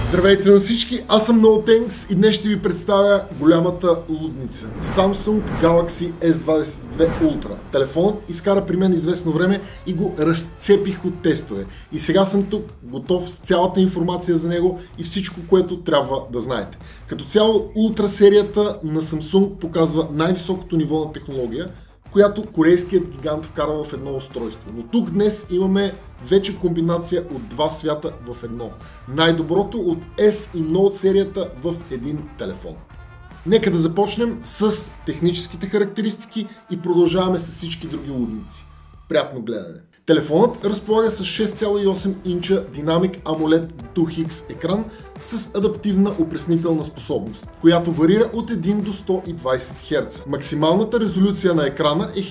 Здравейте на всички, аз съм NoThanks и днес ще ви представя голямата лудница. Samsung Galaxy S22 Ultra. Телефонът изкара при мен известно време и го разцепих от тестове. И сега съм тук, готов с цялата информация за него и всичко, което трябва да знаете. Като цяло, Ultra серията на Samsung показва най-високото ниво на технология, която корейският гигант вкарва в едно устройство. Но тук днес имаме вече комбинация от два свята в едно. Най-доброто от S и Note серията в един телефон. Нека да започнем с техническите характеристики и продължаваме с всички други лудници. Приятно гледане! Телефонът разполага с 6,8 инча Dynamic AMOLED 2X екран с адаптивна опреснителна способност, която варира от 1 до 120 Hz. Максималната резолюция на екрана е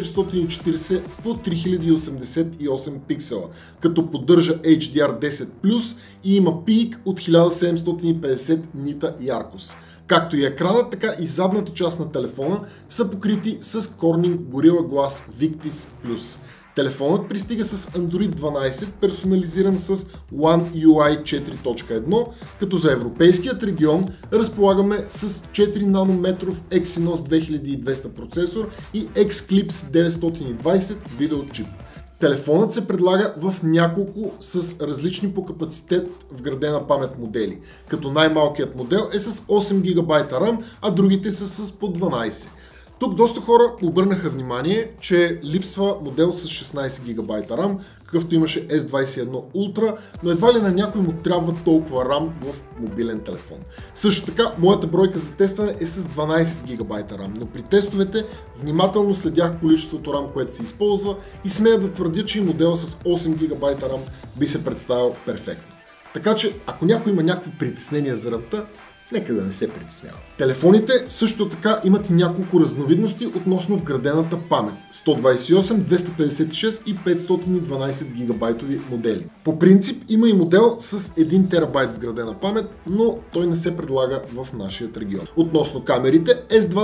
1440 по 3088 пиксела, като поддържа HDR10+, и има пик от 1750 нита яркост. Както и екрана, така и задната част на телефона са покрити с Corning Gorilla Glass Victus Plus. Телефонът пристига с Android 12, персонализиран с One UI 4.1, като за европейският регион разполагаме с 4 нанометров Exynos 2200 процесор и Xclipse 920 видеочип. Телефонът се предлага в няколко с различни по капацитет вградена памет модели, като най-малкият модел е с 8 ГБ RAM, а другите са с по 12. Тук доста хора обърнаха внимание, че липсва модел с 16 ГБ RAM, какъвто имаше S21 Ultra, но едва ли на някой му трябва толкова RAM в мобилен телефон. Също така, моята бройка за тестване е с 12 ГБ RAM, но при тестовете внимателно следях количеството RAM, което се използва и смея да твърдя, че и модела с 8 ГБ RAM би се представил перфектно. Така че, ако някой има някакво притеснение за RAM-та, нека да не се притеснява. Телефоните също така имат и няколко разновидности относно вградената памет. 128, 256 и 512 гигабайтови модели. По принцип има и модел с 1 терабайт вградена памет, но той не се предлага в нашия регион. Относно камерите,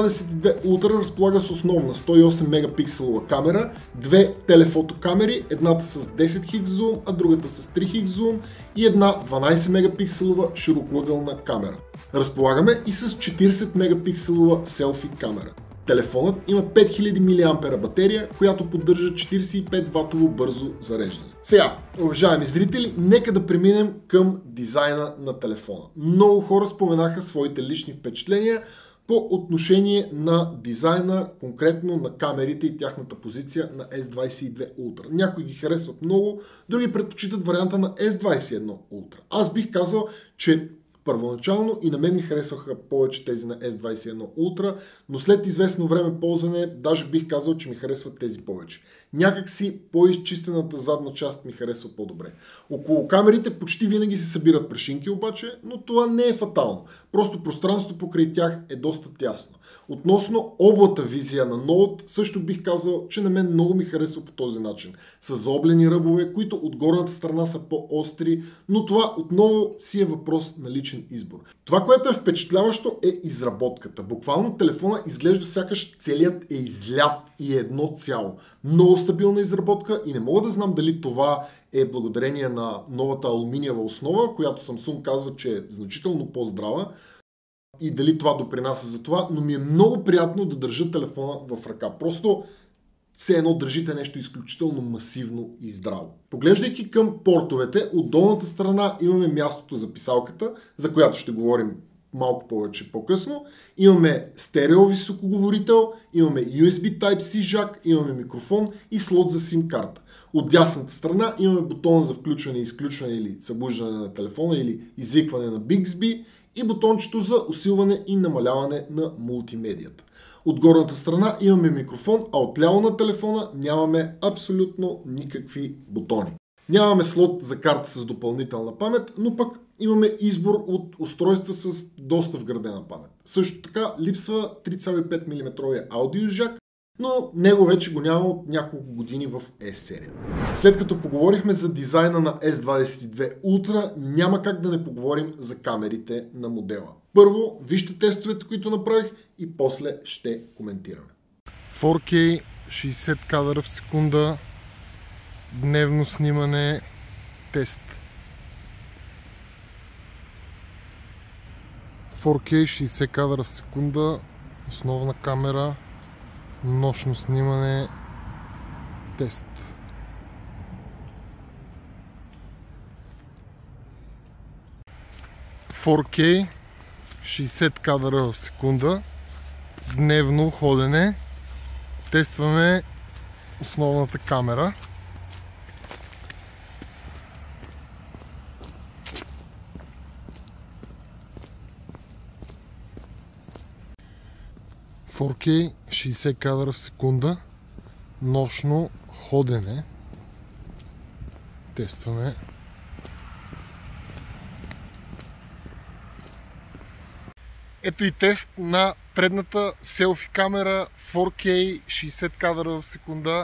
S22 Ultra разполага с основна 108 мегапикселова камера, две телефотокамери, едната с 10 хикс зум, а другата с 3 хикс зум и една 12 мегапикселова широкоъгълна камера. Разполагаме и с 40 мегапикселова селфи камера. Телефонът има 5000 мАh батерия, която поддържа 45 ватово бързо зареждане. Сега, уважаеми зрители, нека да преминем към дизайна на телефона. Много хора споменаха своите лични впечатления по отношение на дизайна, конкретно на камерите и тяхната позиция на S22 Ultra. Някои ги харесват много, други предпочитат варианта на S21 Ultra. Аз бих казал, че първоначално и на мен ми харесваха повече тези на S21 Ultra, но след известно време ползване, даже бих казал, че ми харесват тези повече. Някак си по-изчистената задна част ми харесва по-добре. Около камерите почти винаги се събират прашинки обаче, но това не е фатално. Просто пространството покрай тях е доста тясно. Относно облата визия на Note, също бих казал, че на мен много ми харесва по този начин. С заоблени ръбове, които от горната страна са по-остри, но това отново си е въпрос на личен избор. Това, което е впечатляващо, е изработката. Буквално телефона изглежда сякаш целият е излят и е едно цяло. Много стабилна изработка и не мога да знам дали това е благодарение на новата алуминиева основа, която Samsung казва, че е значително по-здрава, и дали това допринася за това, но ми е много приятно да държа телефона в ръка. Просто все едно държите нещо изключително масивно и здраво. Поглеждайки към портовете, от долната страна имаме мястото за писалката, за която ще говорим малко повече по-късно. Имаме стерео високоговорител, имаме USB Type-C жак, имаме микрофон и слот за SIM карта. От дясната страна имаме бутона за включване и изключване или събуждане на телефона или извикване на Bixby и бутончето за усилване и намаляване на мултимедията. От горната страна имаме микрофон, а отляво на телефона нямаме абсолютно никакви бутони. Нямаме слот за карта с допълнителна памет, но пък имаме избор от устройства с доста вградена памет. Също така липсва 3,5 мм аудиожак, но него вече го няма от няколко години в S серията. След като поговорихме за дизайна на S22 Ultra, няма как да не поговорим за камерите на модела. Първо, вижте тестовете, които направих и после ще коментираме. 4K 60 кадъра в секунда, дневно снимане, тест. 4K 60 кадра в секунда, основна камера, нощно снимане, тест. ...4K 60 кадра в секунда, дневно ходене, тестваме основната камера. ...4K 60 кадра в секунда, нощно ходене, тестваме. Ето и тест на предната селфи камера 4K 60 кадра в секунда.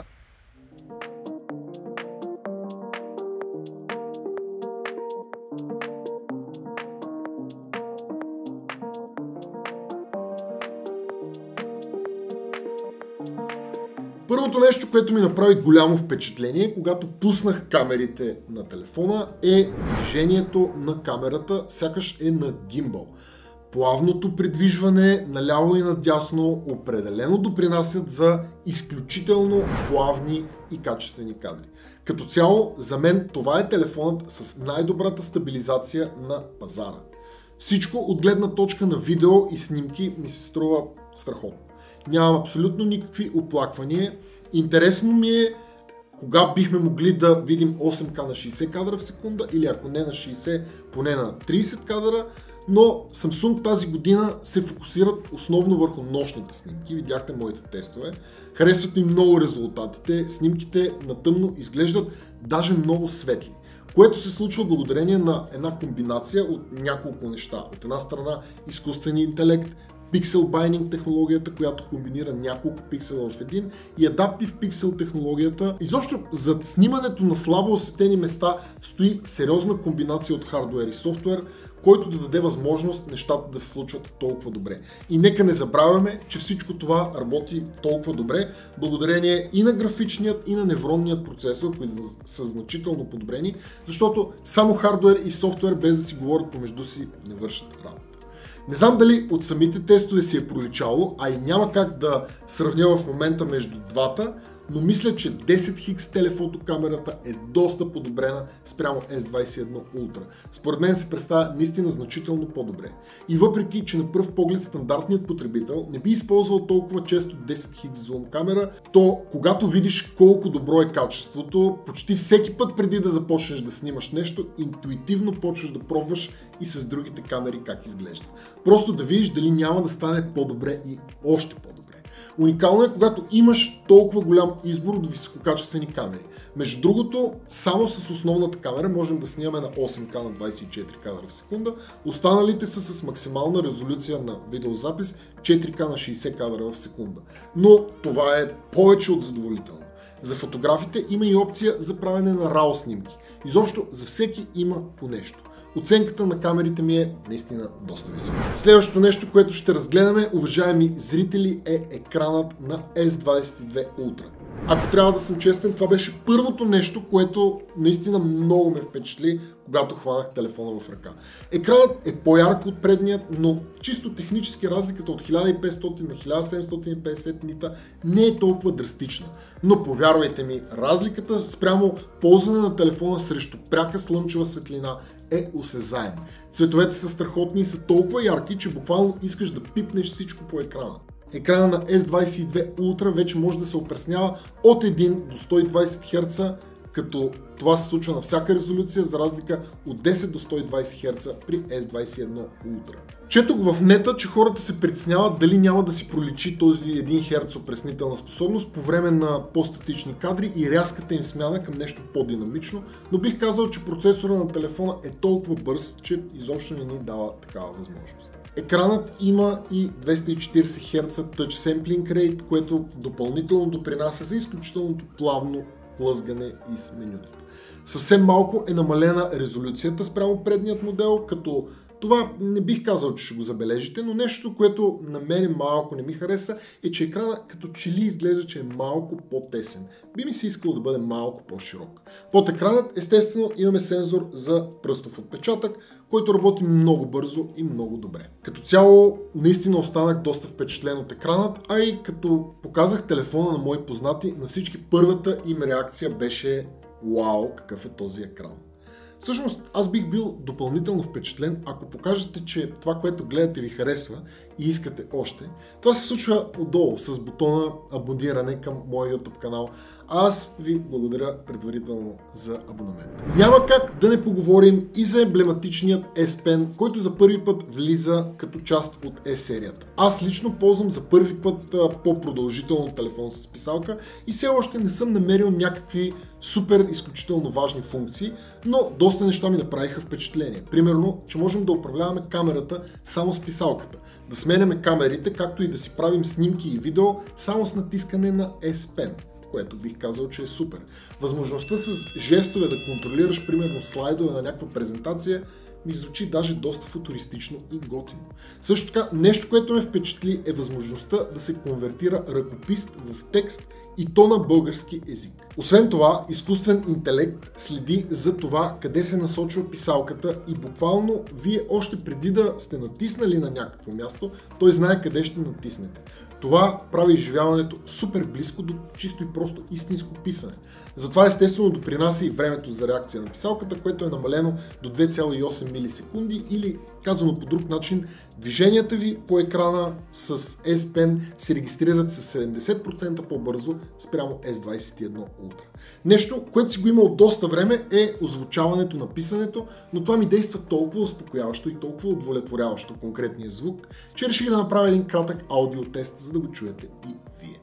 Първото нещо, което ми направи голямо впечатление, когато пуснах камерите на телефона, е движението на камерата, сякаш е на гимбал. Плавното придвижване наляво и надясно определено допринасят за изключително плавни и качествени кадри. Като цяло, за мен това е телефонът с най-добрата стабилизация на пазара. Всичко от гледна точка на видео и снимки ми се струва страхотно. Нямам абсолютно никакви оплаквания. Интересно ми е кога бихме могли да видим 8К на 60 кадра в секунда или ако не на 60, поне на 30 кадра. Но Samsung тази година се фокусират основно върху нощните снимки. Видяхте моите тестове. Харесват ми много резултатите. Снимките на тъмно изглеждат даже много светли. Което се случва благодарение на една комбинация от няколко неща. От една страна изкуствен интелект, Pixel Binding технологията, която комбинира няколко пиксела в един, и Adaptive Pixel технологията. Изобщо зад снимането на слабо осветени места стои сериозна комбинация от хардуер и софтуер, който да даде възможност нещата да се случват толкова добре. И нека не забравяме, че всичко това работи толкова добре благодарение и на графичният, и на невронният процесор, които са значително подобрени, защото само хардуер и софтуер, без да си говорят помежду си, не вършат работа. Не знам дали от самите тестове си е проличало, а и няма как да сравня в момента между двата, но мисля, че 10X телефото камерата е доста подобрена спрямо S21 Ultra. Според мен се представя наистина значително по-добре. И въпреки, че на пръв поглед стандартният потребител не би използвал толкова често 10X зум камера, то когато видиш колко добро е качеството, почти всеки път преди да започнеш да снимаш нещо, интуитивно почваш да пробваш и с другите камери как изглежда. Просто да видиш дали няма да стане по-добре и още по-добре. Уникално е, когато имаш толкова голям избор от висококачествени камери. Между другото, само с основната камера можем да снимаме на 8К на 24 кадра в секунда, останалите са с максимална резолюция на видеозапис 4К на 60 кадра в секунда. Но това е повече от задоволително. За фотографите има и опция за правене на RAW снимки. Изобщо за всеки има по нещо. Оценката на камерите ми е наистина доста висока. Следващото нещо, което ще разгледаме, уважаеми зрители, е екранът на S22 Ultra. Ако трябва да съм честен, това беше първото нещо, което наистина много ме впечатли, когато хванах телефона в ръка. Екранът е по-ярък от предният, но чисто технически разликата от 1500 на 1750 нита не е толкова драстична. Но повярвайте ми, разликата спрямо ползване на телефона срещу пряка слънчева светлина е осезаема. Цветовете са страхотни и са толкова ярки, че буквално искаш да пипнеш всичко по екрана. Екрана на S22 Ultra вече може да се опреснява от 1 до 120 Hz, като това се случва на всяка резолюция, за разлика от 10 до 120 Hz при S21 Ultra. Четох в нета, че хората се притесняват дали няма да си проличи този 1 Hz опреснителна способност по време на по-статични кадри и рязката им смяна към нещо по-динамично, но бих казал, че процесора на телефона е толкова бърз, че изобщо не ни дава такава възможност. Екранът има и 240 Hz Touch Sampling Rate, което допълнително допринася за изключителното плавно плъзгане из менюта. Съвсем малко е намалена резолюцията спрямо предният модел, като Това не бих казал, че ще го забележите, но нещо, което на мен малко не ми хареса, е, че екрана като че ли изглежда, че е малко по-тесен. Би ми се искало да бъде малко по-широк. Под екранът, естествено, имаме сензор за пръстов отпечатък, който работи много бързо и много добре. Като цяло, наистина останах доста впечатлен от екранът, а и като показах телефона на мои познати, на всички първата им реакция беше: "Вау, какъв е този екран!" Всъщност, аз бих бил допълнително впечатлен, ако покажете, че това, което гледате, ви харесва и искате още. Това се случва отдолу с бутона абониране към моя YouTube канал. Аз ви благодаря предварително за абонамент. Няма как да не поговорим и за емблематичният S Pen, който за първи път влиза като част от S-серията. Аз лично ползвам за първи път по-продължително телефон с писалка и все още не съм намерил някакви супер изключително важни функции, но доста неща ми направиха впечатление. Примерно, че можем да управляваме камерата само с писалката, да сменяме камерите, както и да си правим снимки и видео само с натискане на S Pen, което бих казал, че е супер. Възможността с жестове да контролираш, примерно, слайдове на някаква презентация, ми звучи даже доста футуристично и готино. Също така, нещо, което ме впечатли, е възможността да се конвертира ръкопис в текст и то на български език. Освен това, изкуствен интелект следи за това къде се насочва писалката и буквално вие още преди да сте натиснали на някакво място, той знае къде ще натиснете. Това прави изживяването супер близко до чисто и просто истинско писане. Затова естествено допринася и времето за реакция на писалката, което е намалено до 2,8 милисекунди, или казано по друг начин, движенията ви по екрана с S Pen се регистрират с 70% по-бързо спрямо S21 Ultra. Нещо, което си го има от доста време, е озвучаването на писането, но това ми действа толкова успокояващо и толкова удовлетворяващо конкретния звук, че реших да направя един кратък аудиотест, за да го чуете и вие.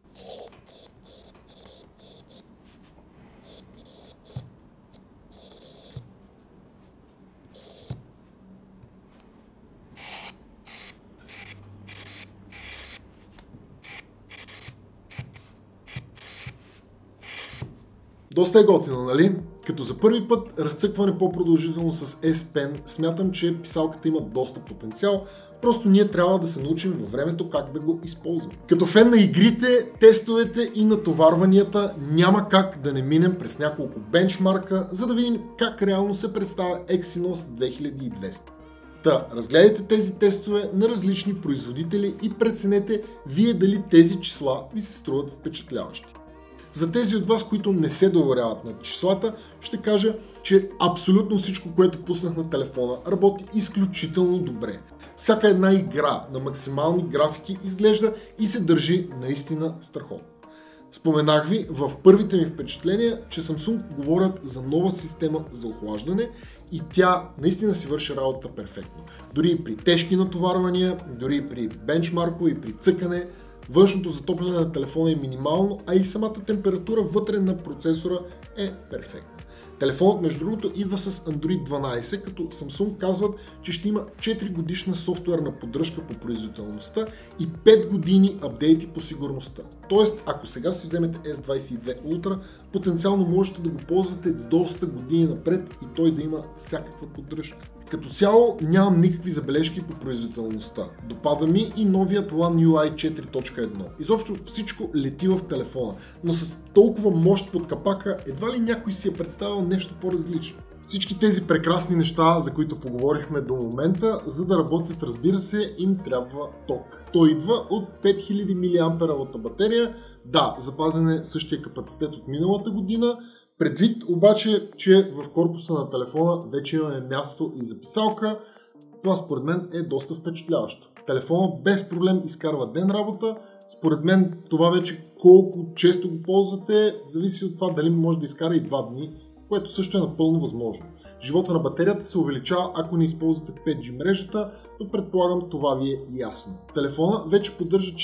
Доста е готино, нали? Като за първи път разцъкване по-продължително с S Pen, смятам, че писалката има доста потенциал, просто ние трябва да се научим във времето как да го използваме. Като фен на игрите, тестовете и натоварванията, няма как да не минем през няколко бенчмарка, за да видим как реално се представя Exynos 2200. Разгледайте тези тестове на различни производители и преценете вие дали тези числа ви се струват впечатляващи. За тези от вас, които не се доверяват на числата, ще кажа, че абсолютно всичко, което пуснах на телефона, работи изключително добре. Всяка една игра на максимални графики изглежда и се държи наистина страхотно. Споменах ви в първите ми впечатления, че Samsung говорят за нова система за охлаждане и тя наистина си върши работа перфектно. Дори и при тежки натоварвания, дори и при бенчмаркове и при цъкане, външното затопляне на телефона е минимално, а и самата температура вътре на процесора е перфектна. Телефонът, между другото, идва с Android 12, като Samsung казват, че ще има 4 годишна софтуерна поддръжка по производителността и 5 години апдейти по сигурността. Тоест, ако сега си вземете S22 Ultra, потенциално можете да го ползвате доста години напред и той да има всякаква поддръжка. Като цяло нямам никакви забележки по производителността. Допада ми и новият One UI 4.1. Изобщо всичко лети в телефона, но с толкова мощ под капака едва ли някой си е представил нещо по-различно. Всички тези прекрасни неща, за които поговорихме до момента, за да работят, разбира се, им трябва ток. Той идва от 5000 мАч батерия. Да, запазен е същия капацитет от миналата година. Предвид обаче, че в корпуса на телефона вече имаме място и за писалка, това според мен е доста впечатляващо. Телефонът без проблем изкарва ден работа. Според мен това вече колко често го ползвате, зависи от това дали може да изкара и 2 дни, което също е напълно възможно. Живота на батерията се увеличава, ако не използвате 5G мрежата, но предполагам това ви е ясно. Телефона вече поддържа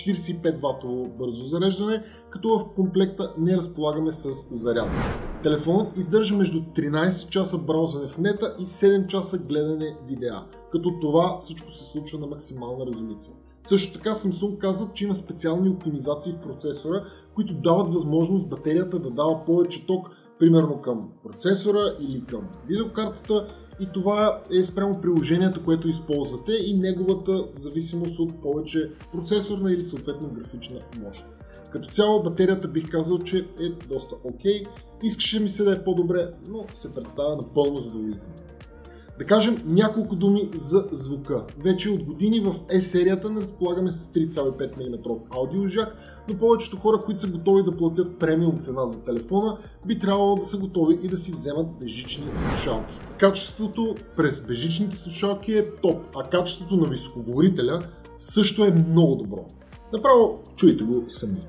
45W бързо зареждане, като в комплекта не разполагаме с зарядка. Телефонът издържа между 13 часа браузане в нета и 7 часа гледане видеа, като това всичко се случва на максимална резолюция. Също така Samsung казват, че има специални оптимизации в процесора, които дават възможност батерията да дава повече ток, примерно към процесора или към видеокартата, и това е спрямо приложението, което използвате и неговата зависимост от повече процесорна или съответно графична мощ. Като цяло батерията бих казал, че е доста окей. Искаше ми се да е по-добре, но се представя напълно задоволително. Да кажем няколко думи за звука. Вече от години в E-серията не разполагаме с 3,5 мм аудиожак, но повечето хора, които са готови да платят премиум цена за телефона, би трябвало да са готови и да си вземат бежични слушалки. Качеството през бежичните слушалки е топ, а качеството на високоговорителя също е много добро. Направо чуйте го сами.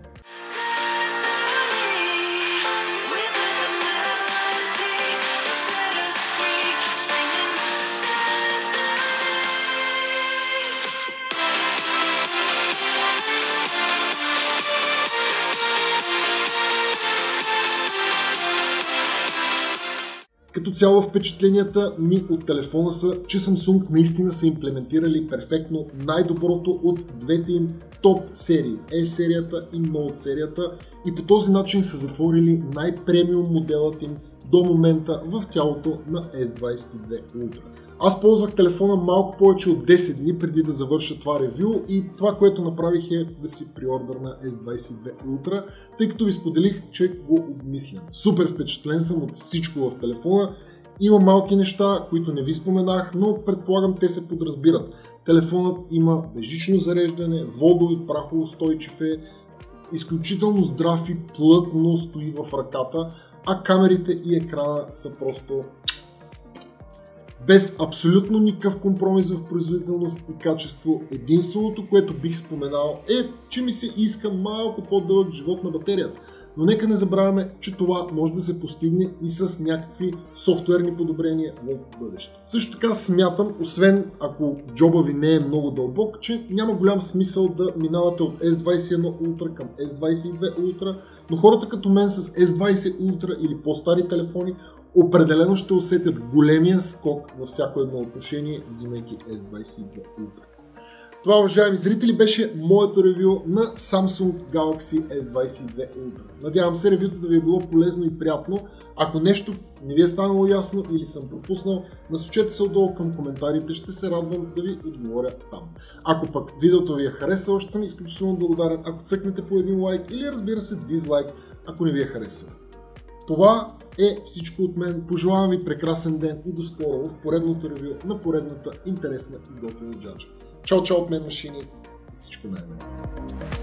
Като цяло впечатленията ми от телефона са, че Samsung наистина са имплементирали перфектно най-доброто от двете им топ серии, E-серията и Note серията, и по този начин са затворили най-премиум моделът им до момента в тялото на S22 Ultra. Аз ползвах телефона малко повече от 10 дни преди да завърша това ревю и това, което направих, е да си приордърна S22 Ultra, тъй като ви споделих, че го обмислям. Супер впечатлен съм от всичко в телефона. Има малки неща, които не ви споменах, но предполагам те се подразбират. Телефонът има бежично зареждане, водо- и прахоустойчив е, изключително здрав и плътно стои в ръката, а камерите и екрана са просто без абсолютно никакъв компромис в производителност и качество. Единственото, което бих споменал, е, че ми се иска малко по-дълъг живот на батерията. Но нека не забравяме, че това може да се постигне и с някакви софтуерни подобрения в бъдеще. Също така смятам, освен ако джоба ви не е много дълбок, че няма голям смисъл да минавате от S21 Ultra към S22 Ultra, но хората като мен с S20 Ultra или по-стари телефони определено ще усетят големия скок във всяко едно отношение, взимайки S22 Ultra. Това, уважаеми зрители, беше моето ревю на Samsung Galaxy S22 Ultra. Надявам се ревюто да ви е било полезно и приятно. Ако нещо не ви е станало ясно или съм пропуснал, насочете се отдолу към коментарите, ще се радвам да ви отговоря там. Ако пък видеото ви е харесало, ще съм изключително благодарен, ако цъкнете по един лайк или, разбира се, дизлайк, ако не ви е харесало. Това е всичко от мен. Пожелавам ви прекрасен ден и до скоро в поредното ревю на поредната интересна и готина джаджа. Чао, чао от мен, машини, и всичко най-добро.